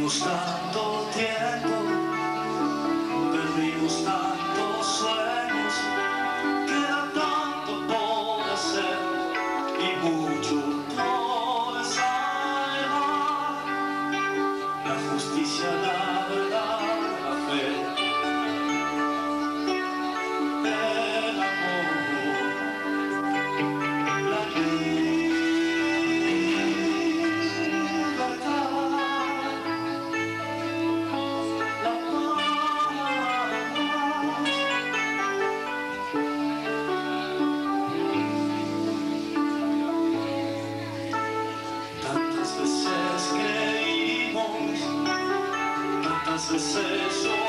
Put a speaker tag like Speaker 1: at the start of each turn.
Speaker 1: Perdimos tanto tiempo, perdimos tantos sueños, queda tanto por hacer y mucho por salvar. La justicia, la verdad, la fe, el amor, la tantas veces creímos, tantas veces